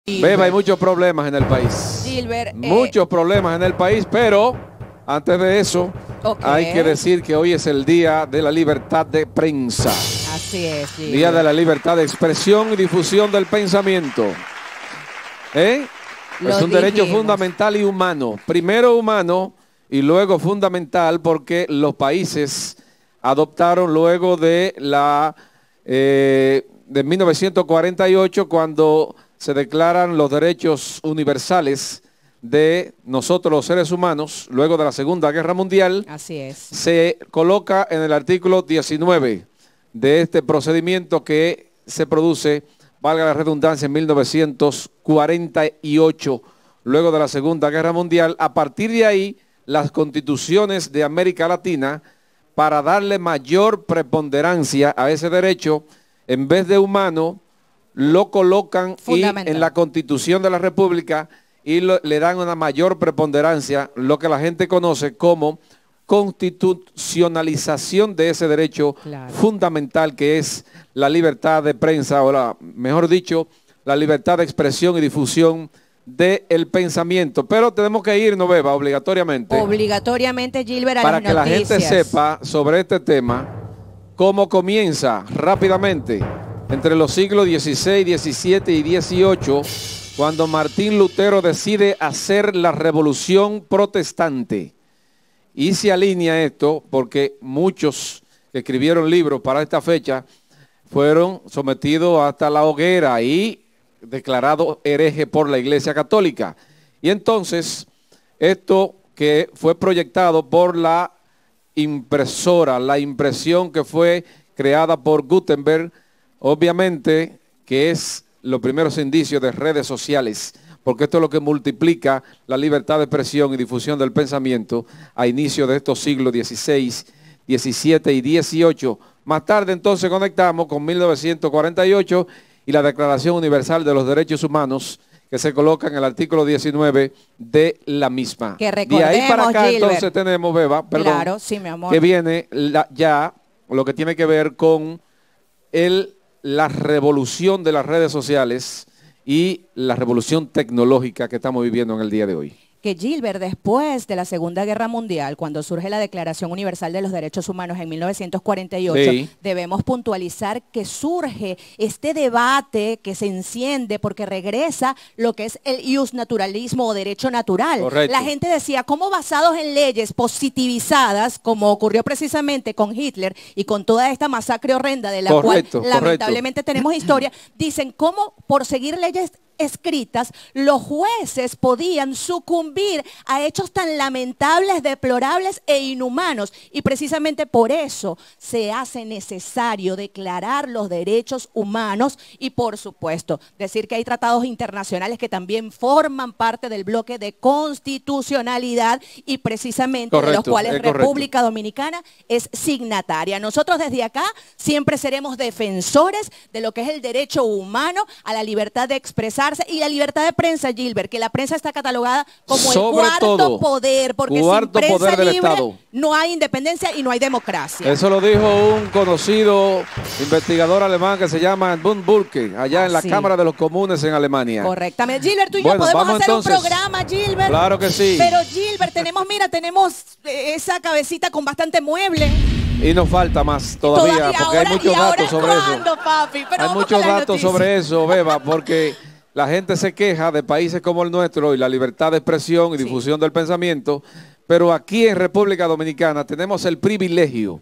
Beba, hay muchos problemas en el país. Gilbert, muchos problemas en el país, pero antes de eso, hay que decir que hoy es el Día de la Libertad de Prensa. Así es, Gilbert. Día de la Libertad de Expresión y Difusión del Pensamiento. Es un derecho fundamental y humano. Primero humano y luego fundamental porque los países adoptaron luego de de 1948 cuando se declaran los derechos universales de nosotros los seres humanos, luego de la Segunda Guerra Mundial. Así es. Se coloca en el artículo 19 de este procedimiento que se produce, valga la redundancia, en 1948, luego de la Segunda Guerra Mundial. A partir de ahí, las constituciones de América Latina, para darle mayor preponderancia a ese derecho, en vez de humano, lo colocan en la Constitución de la República y le dan una mayor preponderancia, lo que la gente conoce como constitucionalización de ese derecho fundamental que es la libertad de prensa, o mejor dicho, la libertad de expresión y difusión del pensamiento. Pero tenemos que irnos, Beba, obligatoriamente. Obligatoriamente, Gilbert, a para las que noticias. La gente sepa sobre este tema, cómo comienza rápidamente entre los siglos XVI, XVII y XVIII, cuando Martín Lutero decide hacer la revolución protestante. Y se alinea esto porque muchos que escribieron libros para esta fecha fueron sometidos hasta la hoguera y declarados hereje por la Iglesia Católica. Y entonces, esto que fue proyectado por la impresora, la impresión que fue creada por Gutenberg, obviamente que es los primeros indicios de redes sociales, porque esto es lo que multiplica la libertad de expresión y difusión del pensamiento a inicio de estos siglos XVI, XVII y XVIII. Más tarde entonces conectamos con 1948 y la Declaración Universal de los Derechos Humanos, que se coloca en el artículo 19 de la misma. Que recordemos, de ahí para acá, Gilbert, entonces tenemos, Beba, perdón, claro, sí, mi amor, que viene ya lo que tiene que ver con la revolución de las redes sociales y la revolución tecnológica que estamos viviendo en el día de hoy. Que Gilbert, después de la Segunda Guerra Mundial, cuando surge la Declaración Universal de los Derechos Humanos en 1948, debemos puntualizar que surge este debate que se enciende porque regresa lo que es el iusnaturalismo o derecho natural. Correcto. La gente decía, ¿cómo basados en leyes positivizadas, como ocurrió precisamente con Hitler y con toda esta masacre horrenda de la cual lamentablemente tenemos historia, dicen, ¿cómo por seguir leyes escritas, los jueces podían sucumbir a hechos tan lamentables, deplorables e inhumanos? Y precisamente por eso se hace necesario declarar los derechos humanos y, por supuesto, decir que hay tratados internacionales que también forman parte del bloque de constitucionalidad y precisamente de los cuales República Dominicana es signataria. Nosotros desde acá siempre seremos defensores de lo que es el derecho humano a la libertad de expresar y la libertad de prensa, Gilbert, que la prensa está catalogada como el cuarto poder, porque sin prensa libre no hay independencia y no hay democracia. Eso lo dijo un conocido investigador alemán que se llama Edmund Burke, allá en la Cámara de los Comunes en Alemania. Correctamente. Gilbert, tú y yo podemos hacer un programa, Gilbert. Claro que sí. Pero Gilbert, tenemos esa cabecita con bastante mueble. Y nos falta más todavía porque hay muchos datos sobre eso. Papi? Pero hay muchos datos sobre eso, Beba, porque la gente se queja de países como el nuestro y la libertad de expresión y difusión del pensamiento, pero aquí en República Dominicana tenemos el privilegio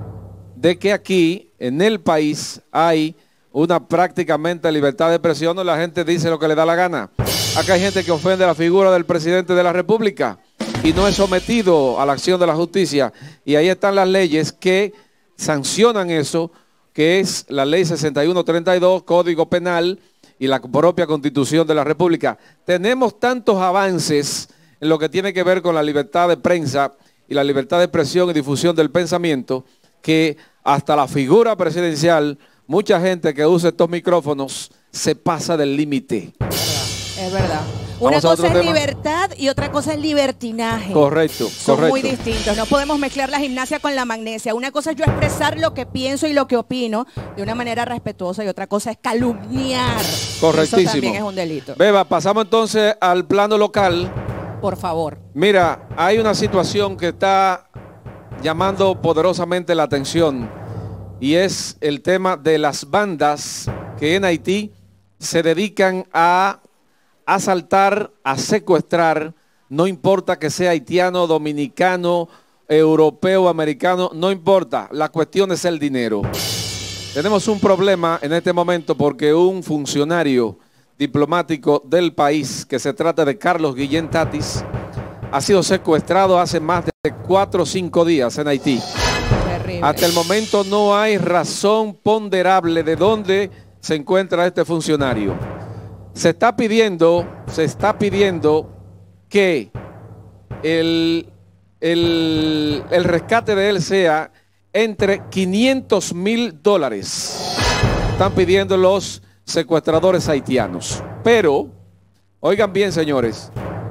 de que aquí en el país hay una prácticamente libertad de expresión donde la gente dice lo que le da la gana. Acá hay gente que ofende la figura del presidente de la República y no es sometido a la acción de la justicia. Y ahí están las leyes que sancionan eso, que es la ley 6132, Código Penal, y la propia Constitución de la República. Tenemos tantos avances en lo que tiene que ver con la libertad de prensa y la libertad de expresión y difusión del pensamiento, que hasta la figura presidencial, mucha gente que usa estos micrófonos se pasa del límite. Es verdad. Una cosa es libertad y otra cosa es libertinaje. Correcto, Son muy distintos. No podemos mezclar la gimnasia con la magnesia. Una cosa es yo expresar lo que pienso y lo que opino de una manera respetuosa y otra cosa es calumniar. Correctísimo. Eso también es un delito. Beba, pasamos entonces al plano local. Por favor. Mira, hay una situación que está llamando poderosamente la atención y es el tema de las bandas que en Haití se dedican a asaltar, a secuestrar, no importa que sea haitiano, dominicano, europeo, americano, no importa, la cuestión es el dinero. Tenemos un problema en este momento porque un funcionario diplomático del país, que se trata de Carlos Guillén Tatis, ha sido secuestrado hace más de 4 o 5 días en Haití. Terrible. Hasta el momento no hay razón ponderable de dónde se encuentra este funcionario. Se está pidiendo que el rescate de él sea entre $500,000. Están pidiendo los secuestradores haitianos. Pero, oigan bien, señores,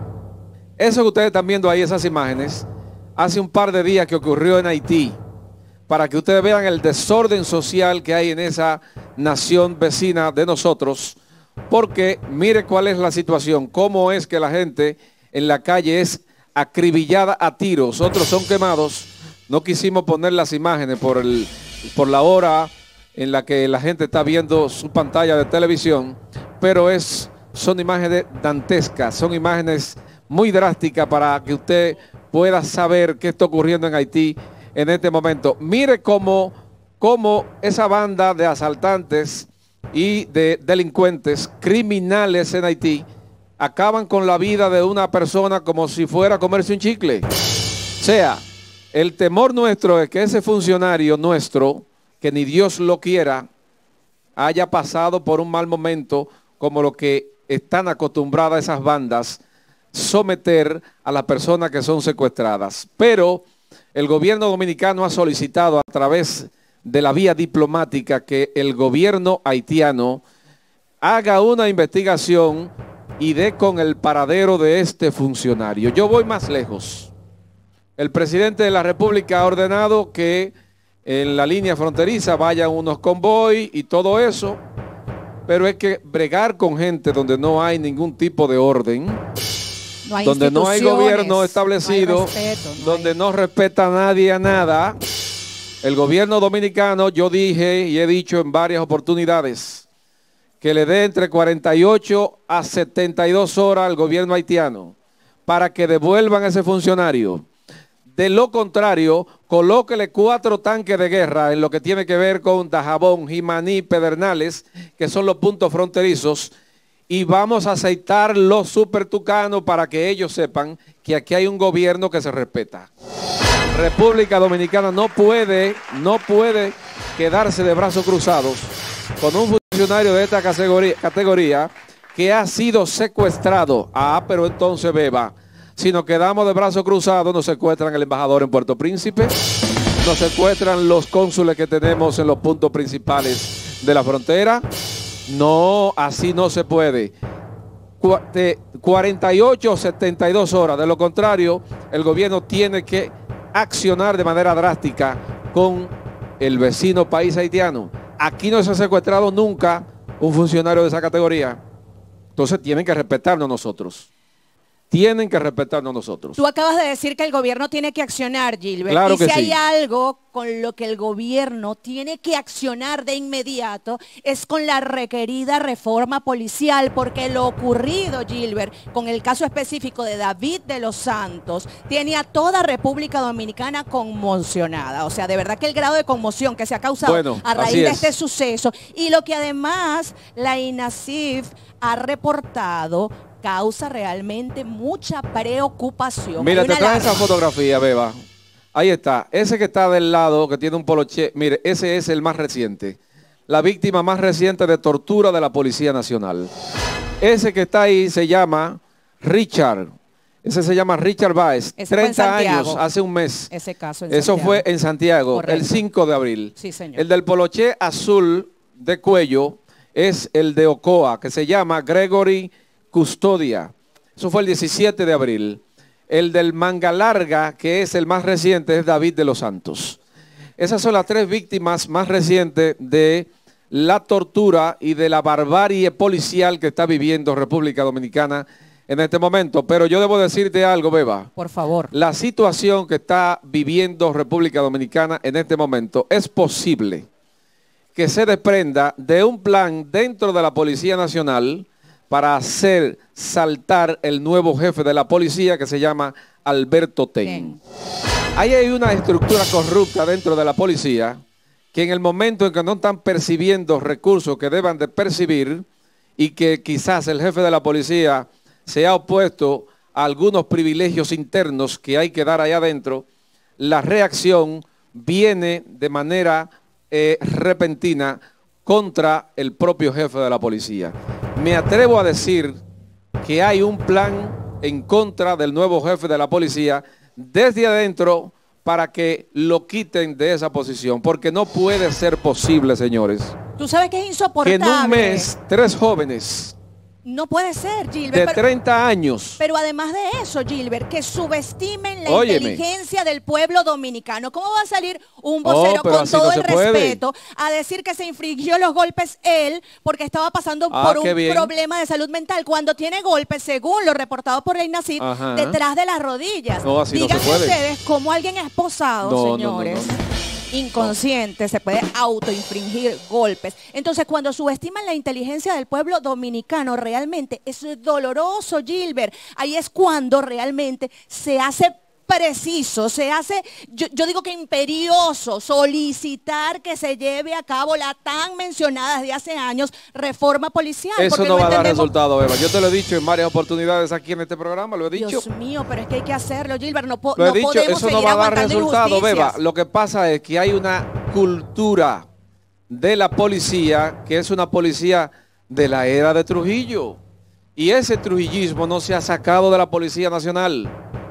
eso que ustedes están viendo ahí, esas imágenes, hace un par de días que ocurrió en Haití, para que ustedes vean el desorden social que hay en esa nación vecina de nosotros, porque mire cuál es la situación, cómo es que la gente en la calle es acribillada a tiros, otros son quemados. No quisimos poner las imágenes por la hora en la que la gente está viendo su pantalla de televisión, pero son imágenes dantescas, son imágenes muy drásticas para que usted pueda saber qué está ocurriendo en Haití en este momento. Mire cómo esa banda de asaltantes y de delincuentes criminales en Haití acaban con la vida de una persona como si fuera a comerse un chicle. O sea, el temor nuestro es que ese funcionario nuestro, que ni Dios lo quiera, haya pasado por un mal momento como lo que están acostumbradas esas bandas, someter a las personas que son secuestradas. Pero el gobierno dominicano ha solicitado a través de la vía diplomática que el gobierno haitiano haga una investigación y dé con el paradero de este funcionario. Yo voy más lejos. El presidente de la República ha ordenado que en la línea fronteriza vayan unos convoys y todo eso, pero hay que bregar con gente donde no hay ningún tipo de orden, donde no hay gobierno establecido, no hay respeto, donde no respeta a nadie a nada. El gobierno dominicano, yo dije y he dicho en varias oportunidades, que le dé entre 48 a 72 horas al gobierno haitiano para que devuelvan a ese funcionario. De lo contrario, colóquele 4 tanques de guerra en lo que tiene que ver con Dajabón, Jimaní, Pedernales, que son los puntos fronterizos, y vamos a aceitar los supertucanos para que ellos sepan que aquí hay un gobierno que se respeta. República Dominicana no puede quedarse de brazos cruzados con un funcionario de esta categoría que ha sido secuestrado. Pero entonces beba. Si nos quedamos de brazos cruzados, nos secuestran el embajador en Puerto Príncipe, nos secuestran los cónsules que tenemos en los puntos principales de la frontera. No, así no se puede. 48 o 72 horas. De lo contrario, el gobierno tiene que accionar de manera drástica con el vecino país haitiano. Aquí no se ha secuestrado nunca un funcionario de esa categoría. Entonces tienen que respetarnos nosotros. Tienen que respetarnos nosotros. Tú acabas de decir que el gobierno tiene que accionar, Gilbert. Claro que sí. hay algo con lo que el gobierno tiene que accionar de inmediato, es con la requerida reforma policial, porque lo ocurrido, Gilbert, con el caso específico de David de los Santos, tiene a toda República Dominicana conmocionada. O sea, de verdad que el grado de conmoción que se ha causado a raíz de este suceso, y lo que además la INASIF ha reportado, causa realmente mucha preocupación. Mira, te traes esa fotografía, Beba. Ahí está. Ese que está del lado, que tiene un poloche, mire, ese es el más reciente. La víctima más reciente de tortura de la Policía Nacional. Ese que está ahí se llama Richard. Ese se llama Richard Báez. 30 años, hace un mes. Ese caso en Santiago. Fue en Santiago, correcto, el 5 de abril. Sí, señor. El del poloche azul de cuello es el de Ocoa, que se llama Gregory custodia. Eso fue el 17 de abril. El del Manga Larga, que es el más reciente, es David de los Santos. Esas son las 3 víctimas más recientes de la tortura y de la barbarie policial que está viviendo República Dominicana en este momento. Pero yo debo decirte algo, Beba. Por favor. La situación que está viviendo República Dominicana en este momento es posible que se desprenda de un plan dentro de la Policía Nacional para hacer saltar el nuevo jefe de la policía que se llama Alberto Ten. Ahí hay una estructura corrupta dentro de la policía que en el momento en que no están percibiendo recursos que deban de percibir y que quizás el jefe de la policía se ha opuesto a algunos privilegios internos que hay que dar allá adentro, la reacción viene de manera repentina contra el propio jefe de la policía. Me atrevo a decir que hay un plan en contra del nuevo jefe de la policía desde adentro para que lo quiten de esa posición, porque no puede ser posible, señores. Tú sabes que es insoportable. Que en un mes 3 jóvenes no puede ser, Gilbert. De 30 años. Pero además de eso, Gilbert, que subestimen la inteligencia del pueblo dominicano. ¿Cómo va a salir un vocero con todo el respeto a decir que se infringió los golpes él porque estaba pasando por un problema de salud mental cuando tiene golpes, según lo reportado por el INACID, detrás de las rodillas? No, así díganme no se puede. Ustedes cómo alguien esposado, señores. Inconsciente, se puede autoinfringir golpes. Entonces, cuando subestiman la inteligencia del pueblo dominicano, realmente es doloroso, Gilbert. Ahí es cuando realmente se hace preciso, se hace, yo digo que imperioso, solicitar que se lleve a cabo la tan mencionada desde hace años reforma policial. Eso no va a dar resultado, Eva. Yo te lo he dicho en varias oportunidades aquí en este programa, lo he dicho. Dios mío, pero es que hay que hacerlo, Gilbert. No lo he dicho, eso no va a dar resultado, Beba. Lo que pasa es que hay una cultura de la policía que es una policía de la era de Trujillo. Y ese trujillismo no se ha sacado de la Policía Nacional.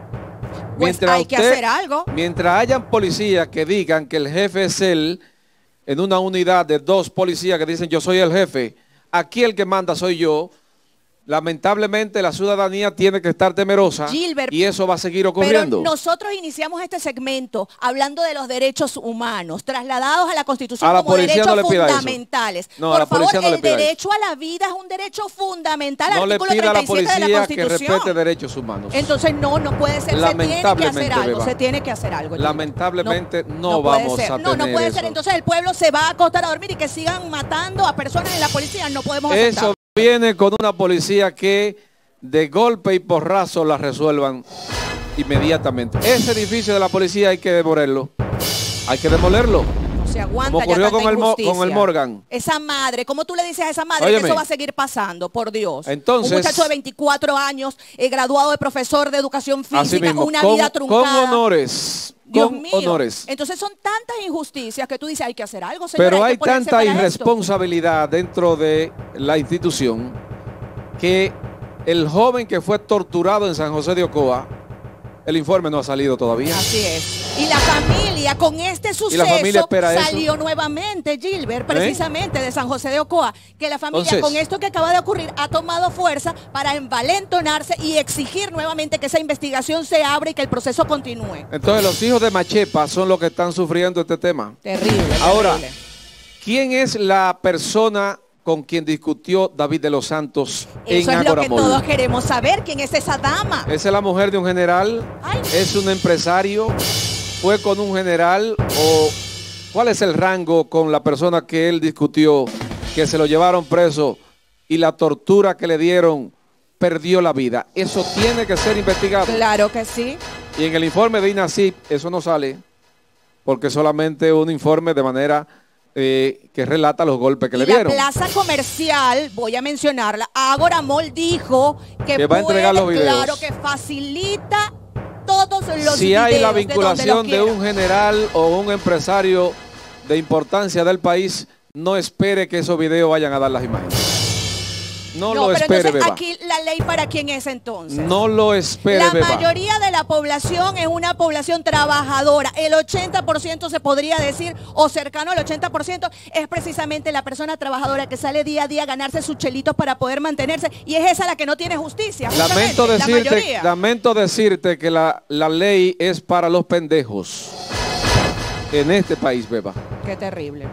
Pues hay que hacer algo. Mientras hayan policías que digan que el jefe es él, en una unidad de 2 policías que dicen yo soy el jefe, aquí el que manda soy yo, lamentablemente la ciudadanía tiene que estar temerosa, Gilbert, y eso va a seguir ocurriendo. Pero nosotros iniciamos este segmento hablando de los derechos humanos, trasladados a la Constitución como derechos fundamentales. No, por favor, el derecho a la vida es un derecho fundamental, no artículo le pida 37 a la policía de la Constitución. Que respete derechos humanos. Entonces no puede ser, se tiene que hacer algo, se tiene que hacer algo. Lamentablemente no vamos a tener no puede eso. ser, entonces el pueblo se va a acostar a dormir y que sigan matando a personas en la policía, no podemos aceptar. Eso viene con una policía que de golpe y porrazo la resuelvan inmediatamente. Ese edificio de la policía hay que demolerlo. Hay que demolerlo. No se aguanta. Como ocurrió con el Morgan. Esa madre, ¿cómo tú le dices a esa madre que eso va a seguir pasando? Por Dios. Entonces, un muchacho de 24 años, graduado de profesor de educación física, una vida truncada. Con honores. Dios con mío. honores. Entonces son tantas injusticias que tú dices hay que hacer algo, señora. Pero hay tanta irresponsabilidad dentro de la institución que el joven que fue torturado en San José de Ocoa, el informe no ha salido todavía. Así es. Y la familia con este suceso salió nuevamente, Gilbert, precisamente de San José de Ocoa, que la familia con esto que acaba de ocurrir ha tomado fuerza para envalentonarse y exigir nuevamente que esa investigación se abra y que el proceso continúe. Entonces los hijos de Machepa son los que están sufriendo este tema. Terrible. Ahora, ¿quién es la persona con quien discutió David de los Santos en Agora Mall? Eso es lo que todos queremos saber. ¿Quién es esa dama? ¿Esa es la mujer de un general? ¿Es un empresario? ¿Fue con un general? ¿O cuál es el rango con la persona que él discutió, que se lo llevaron preso y la tortura que le dieron perdió la vida? Eso tiene que ser investigado. Claro que sí. Y en el informe de INACID eso no sale, porque solamente un informe de manera que relata los golpes que le dieron. La plaza comercial, voy a mencionarla, Agora Mall dijo que va a entregar los videos. Claro, que facilita todos los videos. Si hay la vinculación de un general o un empresario de importancia del país, no espere que esos videos vayan a dar las imágenes. No lo espere, entonces, Beba. aquí la ley para quién es entonces. No lo espere, La Beba. mayoría de la población es una población trabajadora. El 80% se podría decir, o cercano al 80%, es precisamente la persona trabajadora que sale día a día a ganarse sus chelitos para poder mantenerse. Y es esa la que no tiene justicia. Lamento decirte que la ley es para los pendejos. En este país, Beba. Qué terrible.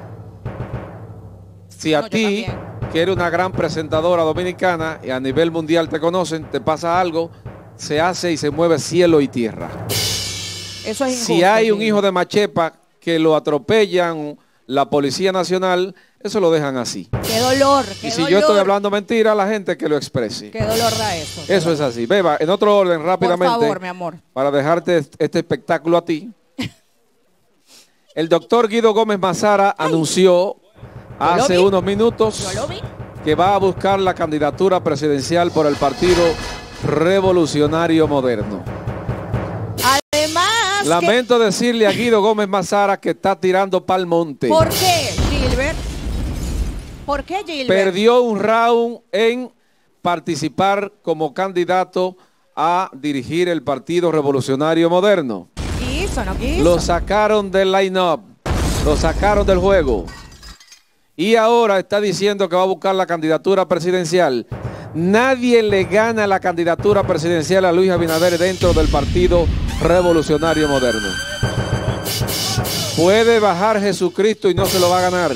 Si a ti, que eres una gran presentadora dominicana y a nivel mundial te conocen, te pasa algo, se hace y se mueve cielo y tierra. Eso es injusto. Si hay un hijo de Machepa que lo atropellan la Policía Nacional, eso lo dejan así. Qué dolor, y si yo estoy hablando mentira, a la gente que lo exprese. Qué dolor da eso. Eso es así. Beba, en otro orden, rápidamente. Por favor, mi amor. Para dejarte este espectáculo a ti. El doctor Guido Gómez Mazara anunció hace unos minutos que va a buscar la candidatura presidencial por el Partido Revolucionario Moderno. Además, lamento decirle a Guido Gómez Mazara que está tirando pa'l monte. ¿Por qué, Gilbert? ¿Por qué, Gilbert? Perdió un round en participar como candidato a dirigir el Partido Revolucionario Moderno. No quiso. Lo sacaron del line-up, lo sacaron del juego. Y ahora está diciendo que va a buscar la candidatura presidencial. Nadie le gana la candidatura presidencial a Luis Abinader dentro del Partido Revolucionario Moderno. Puede bajar Jesucristo y no se lo va a ganar.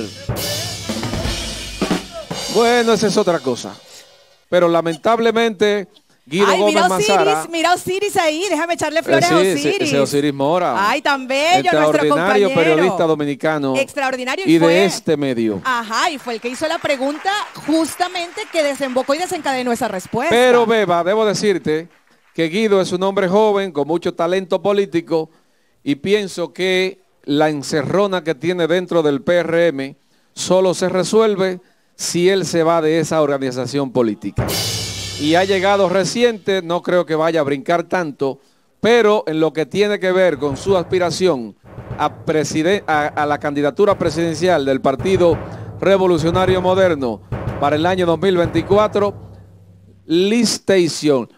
Bueno, esa es otra cosa. Pero lamentablemente Guido Gómez Mazara. Mira Osiris ahí, déjame echarle flores a Osiris. Ese Osiris Mora. Ay, tan bello, nuestro compañero. Periodista dominicano. Extraordinario. Y de este medio. Ajá, y fue el que hizo la pregunta justamente que desembocó y desencadenó esa respuesta. Pero, Beba, debo decirte que Guido es un hombre joven con mucho talento político y pienso que la encerrona que tiene dentro del PRM solo se resuelve si él se va de esa organización política. Y ha llegado reciente, no creo que vaya a brincar tanto, pero en lo que tiene que ver con su aspiración a la candidatura presidencial del Partido Revolucionario Moderno para el año 2024, listation.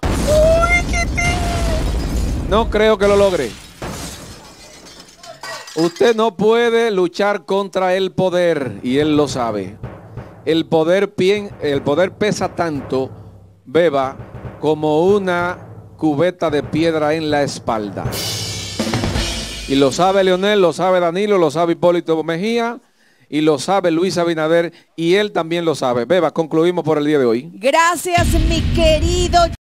No creo que lo logre. Usted no puede luchar contra el poder y él lo sabe. El poder pesa tanto, Beba, como una cubeta de piedra en la espalda. Y lo sabe Leonel, lo sabe Danilo, lo sabe Hipólito Mejía y lo sabe Luis Abinader y él también lo sabe. Beba, concluimos por el día de hoy. Gracias, mi querido